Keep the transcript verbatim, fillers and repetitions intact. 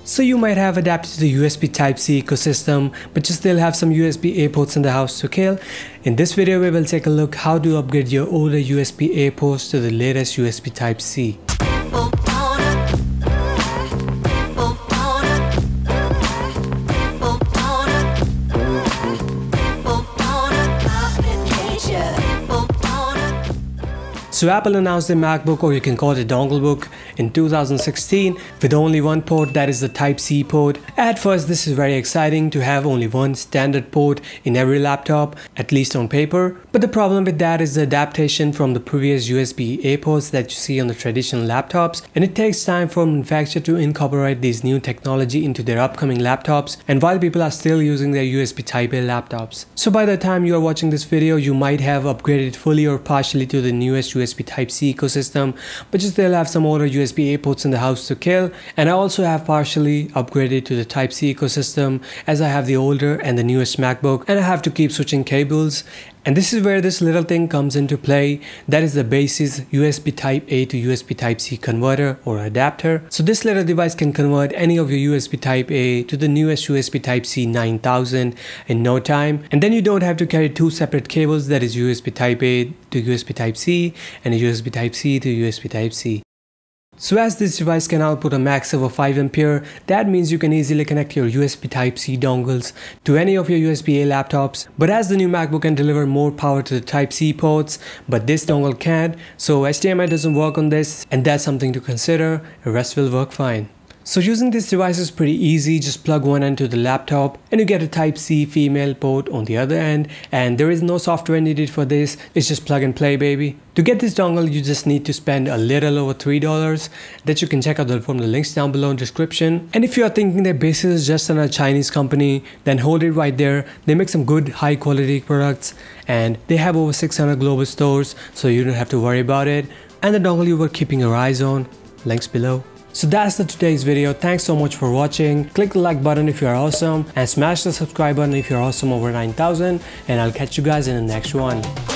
So you might have adapted to the U S B Type-C ecosystem, but you still have some U S B A ports in the house to kill. In this video, we will take a look how to upgrade your older U S B A ports to the latest U S B Type-C. So Apple announced their MacBook, or you can call it a dongle book, in two thousand sixteen with only one port, that is the Type-C port. At first, this is very exciting to have only one standard port in every laptop, at least on paper. But the problem with that is the adaptation from the previous U S B A ports that you see on the traditional laptops, and it takes time for manufacturers to incorporate these new technology into their upcoming laptops, and while people are still using their U S B Type-A laptops. So by the time you are watching this video, you might have upgraded fully or partially to the newest U S B U S B Type-C ecosystem, but you still have some older U S B A ports in the house to kill. And I also have partially upgraded to the Type-C ecosystem, as I have the older and the newest MacBook, and I have to keep switching cables. And this is where this little thing comes into play, that is the basis U S B Type-A to U S B Type-C converter or adapter. So this little device can convert any of your U S B Type-A to the newest U S B Type-C nine thousand in no time, and then you don't have to carry two separate cables, that is U S B Type-A to U S B Type-C and a U S B Type-C to U S B Type-C. So as this device can output a max of a five ampere, that means you can easily connect your U S B Type-C dongles to any of your U S B A laptops. But as the new MacBook can deliver more power to the Type-C ports, but this dongle can't, so H D M I doesn't work on this, and that's something to consider. The rest will work fine. So using this device is pretty easy. Just plug one end to the laptop and you get a Type-C female port on the other end, and there is no software needed for this. It's just plug and play, baby. To get this dongle, you just need to spend a little over three dollars that you can check out from the links down below in the description. And if you are thinking their basis is just on a Chinese company, then hold it right there. They make some good high quality products and they have over six hundred global stores, so you don't have to worry about it. And the dongle you were keeping your eyes on, links below. So that's the today's video. Thanks so much for watching. Click the like button if you're awesome, and smash the subscribe button if you're awesome over nine thousand, and I'll catch you guys in the next one.